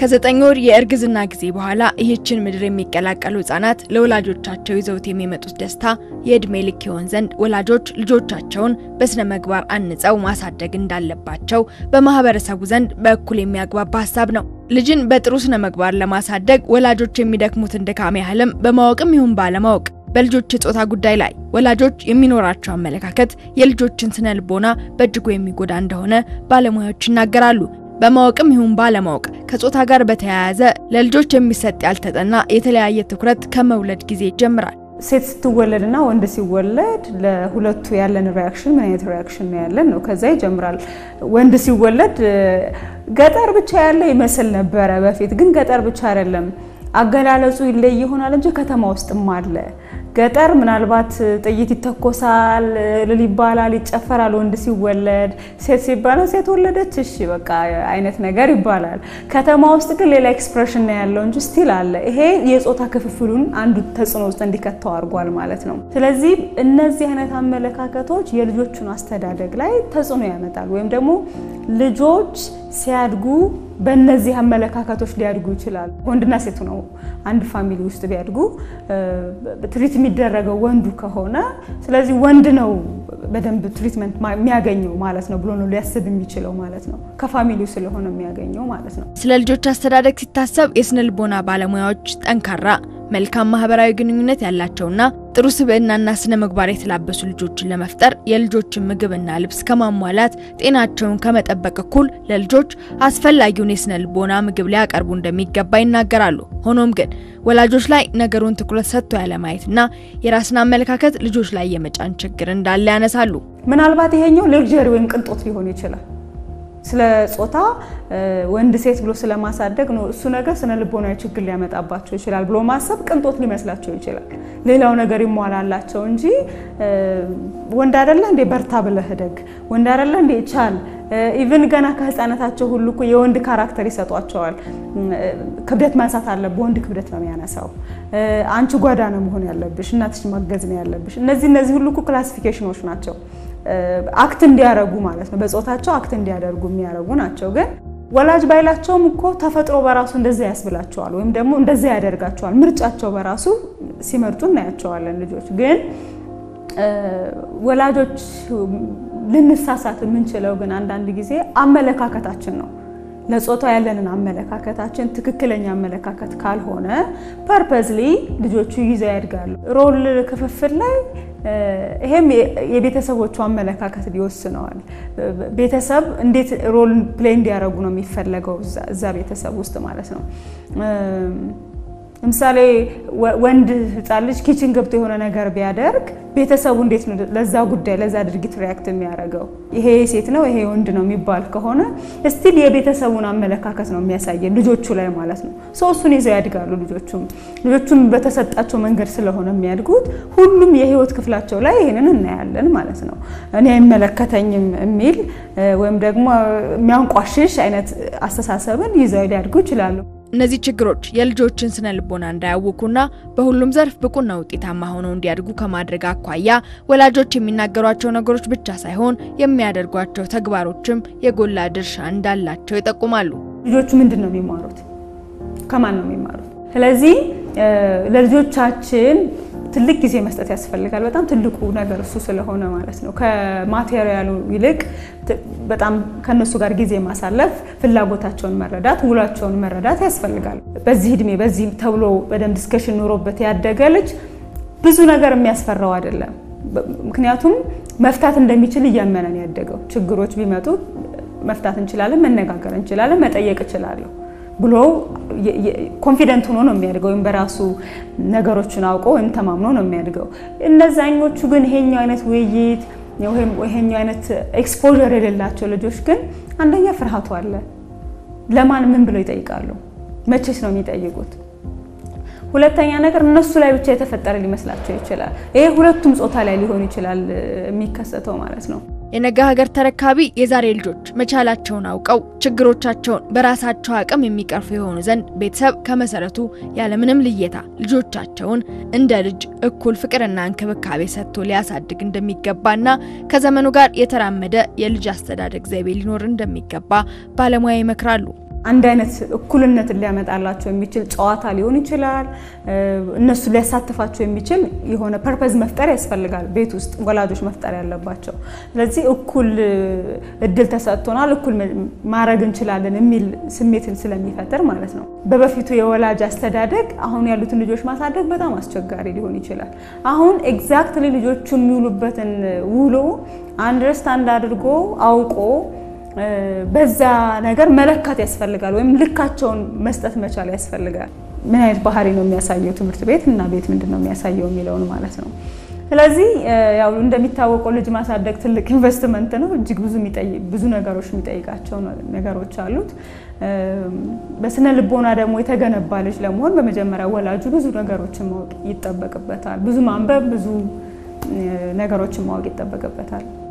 ከ9 ወር የእርግዝና ጊዜ በኋላ ይህችን ምድር የሚቀላቀሉ ህፃናት ለወላጆቻቸው ይዘውት የሚመጡት ደስታ የእድሜ ልክ ይሆን ዘንድ ወላጆች ልጆቻቸውን በስነ ምግባር አንጸው ማሳደግ እንዳለባቸው በማህበረሰቡ ዘንድ በእኩል የሚያግባባ ሐሳብ ነው። ልጅን በጥሩ ስነ ምግባር ለማሳደግ ወላጆች የሚደክሙትን ድካም ያህልም በማወቅም ይሁን ባለማወቅ በልጆች ጾታ ጉዳይ ላይ ወላጆች የሚኖራቸው አመለካከት የልጆችን ስነ ልቦና በእጅጉ የሚጎዳ እንደሆነ ባለሙያዎች ይናገራሉ። በማወቅም ይሁን ባለማወቅ ከጾታ ጋር በተያያዘ ለልጆች የሚሰጥ ያልተጠና የተለያየ ትኩረት ከመውለድ ጊዜ ይጀምራል። ሴት ስትወለድና ወንድ ሲወለድ ለሁለቱ ያለን ሪአክሽን ምን አይነት ሪአክሽን ነው ያለን ነው ከዛ ይጀምራል። ወንድ ሲወለድ ገጠር ብቻ ያለ ይመስል ነበር በፊት ግን ገጠር ብቻ አይደለም አገላለጹ ይለይ ይሆናል እንጂ ከተማ ውስጥም አለ። ገጠር ምናልባት ጥይት ይተኮሳል ለሊባላል ይጨፈራል ወንድ ሲወለድ ሴት ሲባል ሴት ወለደች እሺ በቃ አይነት ነገር ይባላል። ከተማ ውስጥ ግን ሌላ ኤክስፕሬሽን ነው ያለው እንጂ ስቲል አለ። ይሄ የጾታ ክፍፍሉን አንዱ ተጽዕኖ ውስጥ እንዲከተው አድርጓል ማለት ነው። ስለዚህ እነዚህ አይነት አመለካከቶች የልጆቹን አስተዳደግ ላይ ተጽዕኖ ያመጣል ወይም ደግሞ ልጆች ሲያድጉ በእነዚህ አመለካከቶች ሊያድጉ ይችላል። ወንድና ሴት ነው አንድ ፋሚሊ ውስጥ ቢያድጉ ትሪት የሚደረገው ወንዱ ከሆነ ስለዚህ ወንድ ነው በደንብ ትሪትመንት የሚያገኘው ማለት ነው ብሎ ነው ሊያስብ የሚችለው ማለት ነው ከፋሚሊው ስለሆነ የሚያገኘው ማለት ነው። ስለ ልጆች አስተዳደግ ሲታሰብ የስነ ልቦና ባለሙያዎች ጠንካራ መልካም ማህበራዊ ግንኙነት ያላቸውና ጥሩ ስብዕናና ስነ ምግባር የተላበሱ ልጆችን ለመፍጠር የልጆችን ምግብና ልብስ ከማሟላት ጤናቸውን ከመጠበቅ እኩል ለልጆች አስፈላጊውን የስነ ልቦና ምግብ ሊያቀርቡ እንደሚገባ ይናገራሉ። ሆኖም ግን ወላጆች ላይ ነገሩን ትኩረት ሰጥቶ ያለማየትና የራስን አመለካከት ልጆች ላይ የመጫን ችግር እንዳለ ያነሳሉ። ምናልባት ይሄኛው ሌክቸር ወይም ቅንጦት ሊሆን ይችላል። ስለ ጾታ ወንድ ሴት ብሎ ስለማሳደግ ነው እሱ ነገር ስነ ልቦናዊ ችግር ሊያመጣባቸው ይችላል ብሎ ማሰብ ቅንጦት ሊመስላቸው ይችላል። ሌላው ነገር ይሟላላቸው እንጂ ወንድ አይደለ እንደ በርታ ብለህ ደግ ወንድ አይደለ እንደ ቻል ኢቭን ገና ከህፃናታቸው ሁሉ እኮ የወንድ ካራክተር ይሰጧቸዋል። ክብደት ማንሳት አለበት ወንድ ክብደት ነው የሚያነሳው። አንቺ ጓዳ ነው መሆን ያለብሽ እናትሽ ማገዝ ነው ያለብሽ። እነዚህ ሁሉ እኮ ክላሲፊኬሽኖች ናቸው አክት እንዲያረጉ ማለት ነው በጾታቸው አክት እንዲያደርጉ የሚያረጉ ናቸው። ግን ወላጅ ባይላቸውም እኮ ተፈጥሮ በራሱ እንደዛ ያስብላቸዋል ወይም ደግሞ እንደዛ ያደርጋቸዋል። ምርጫቸው በራሱ ሲመርጡ እናያቸዋለን። ልጆች ግን ወላጆች ልንሳሳት የምንችለው ግን አንዳንድ ጊዜ አመለካከታችን ነው። ለጾታ ያለንን አመለካከታችን ትክክለኛ አመለካከት ካልሆነ ፐርፐዝሊ ልጆቹ ይዘው ያድጋሉ። ሮል ክፍፍል ላይ ይሄም የቤተሰቦቹ አመለካከት ሊወስነዋል። ቤተሰብ እንዴት ሮል ፕሌይ እንዲያደርጉ ነው የሚፈልገው እዛ ቤተሰብ ውስጥ ማለት ነው። ለምሳሌ ወንድ ህፃን ልጅ ኪችን ገብቶ የሆነ ነገር ቢያደርግ ቤተሰቡ እንዴት ነው ለዛ ጉዳይ ለዛ ድርጊት ሪአክት የሚያደርገው? ይሄ ሴት ነው ይሄ ወንድ ነው የሚባል ከሆነ ስቲል የቤተሰቡን አመለካከት ነው የሚያሳየው ልጆቹ ላይ ማለት ነው። እሱን ይዘው ያድጋሉ። ልጆቹም በተሰጣቸው መንገድ ስለሆነ የሚያድጉት ሁሉም የህይወት ክፍላቸው ላይ ይሄንን እናያለን ማለት ነው። እኔ አይመለከተኝም የሚል ወይም ደግሞ የሚያንቋሽሽ አይነት አስተሳሰብን ይዘው ሊያድጉ ይችላሉ። እነዚህ ችግሮች የልጆችን ስነ ልቦና እንዳያውኩና በሁሉም ዘርፍ ብቁና ውጤታማ ሆነው እንዲያድጉ ከማድረግ አኳያ ወላጆች የሚናገሯቸው ነገሮች ብቻ ሳይሆን የሚያደርጓቸው ተግባሮችም የጎላ ድርሻ እንዳላቸው ይጠቁማሉ። ልጆቹ ምንድነው የሚማሩት? ከማን ነው የሚማሩት? ስለዚህ ለልጆቻችን ትልቅ ጊዜ መስጠት ያስፈልጋል። በጣም ትልቁ ነገር እሱ ስለሆነ ማለት ነው። ከማቴሪያሉ ይልቅ በጣም ከነሱ ጋር ጊዜ ማሳለፍ ፍላጎታቸውን መረዳት ውሏቸውን መረዳት ያስፈልጋል። በዚህ እድሜ በዚህ ተብሎ በደም ዲስከሽን ኖሮበት ያደገ ልጅ ብዙ ነገር የሚያስፈራው አይደለም። ምክንያቱም መፍታት እንደሚችል እያመነን ያደገው ችግሮች ቢመጡ መፍታት እንችላለን መነጋገር እንችላለን መጠየቅ ይችላል ብሎ ኮንፊደንት ሆኖ ነው የሚያድገው ወይም በራሱ ነገሮችን አውቆ ወይም ተማምኖ ነው የሚያድገው። እነዛኞቹ ግን ይሄኛው አይነት ውይይት ይሄኛው አይነት ኤክስፖዠር የሌላቸው ልጆች ግን አንደኛ ፍርሃቱ አለ። ለማን ምን ብለው ይጠይቃሉ? መቼስ ነው የሚጠይቁት? ሁለተኛ ነገር እነሱ ላይ ብቻ የተፈጠረ ሊመስላቸው ይችላል። ይሄ ሁለቱም ጾታ ላይ ሊሆን ይችላል የሚከሰተው ማለት ነው። የነገ ሀገር ተረካቢ የዛሬ ልጆች መቻላቸውን አውቀው ችግሮቻቸውን በራሳቸው አቅም የሚቀርፉ የሆኑ ዘንድ ቤተሰብ ከመሰረቱ ያለ ምንም ልየታ ልጆቻቸውን እንደ ልጅ እኩል ፍቅርና እንክብካቤ ሰጥቶ ሊያሳድግ እንደሚገባና ከዘመኑ ጋር የተራመደ የልጅ አስተዳደግ ዘይቤ ሊኖር እንደሚገባ ባለሙያ ይመክራሉ። አንድ አይነት እኩልነትን ሊያመጣላቸው የሚችል ጨዋታ ሊሆን ይችላል እነሱ ሊያሳትፋቸው የሚችል የሆነ ፐርፐዝ መፍጠር ያስፈልጋል ቤት ውስጥ ወላጆች መፍጠር ያለባቸው ስለዚህ እኩል እድል ተሰጥቶናል እኩል ማድረግ እንችላለን የሚል ስሜትን ስለሚፈጠር ማለት ነው በበፊቱ የወላጅ አስተዳደግ አሁን ያሉትን ልጆች ማሳደግ በጣም አስቸጋሪ ሊሆን ይችላል አሁን ኤግዛክትሊ ልጆቹ የሚውሉበትን ውሎ አንደርስታንድ አድርጎ አውቆ በዛ ነገር መለካት ያስፈልጋል ወይም ልካቸውን መስጠት መቻል ያስፈልጋል ምን አይነት ባህሪ ነው የሚያሳየው ትምህርት ቤት እና ቤት ምንድነው የሚያሳየው የሚለውን ማለት ነው ስለዚህ ያው እንደሚታወቀው ልጅ ማሳደግ ትልቅ ኢንቨስትመንት ነው እጅግ ብዙ ነገሮች የሚጠይቃቸው ነገሮች አሉት በስነ ልቦና ደግሞ የተገነባ ልጅ ለመሆን በመጀመሪያ ወላጁ ብዙ ነገሮችን ማወቅ ይጠበቅበታል ብዙ ማንበብ ብዙ ነገሮችን ማወቅ ይጠበቅበታል